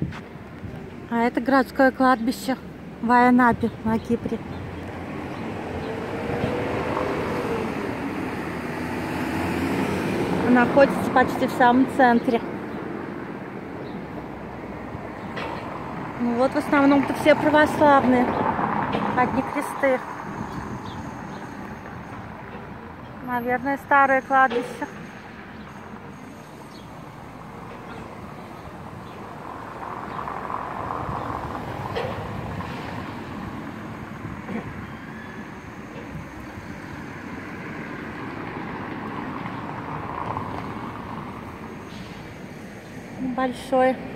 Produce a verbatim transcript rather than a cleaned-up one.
А это городское кладбище в Айанапе на Кипре. Находится почти в самом центре. Ну вот в основном-то все православные. Одни кресты. Наверное, старое кладбище. Большой.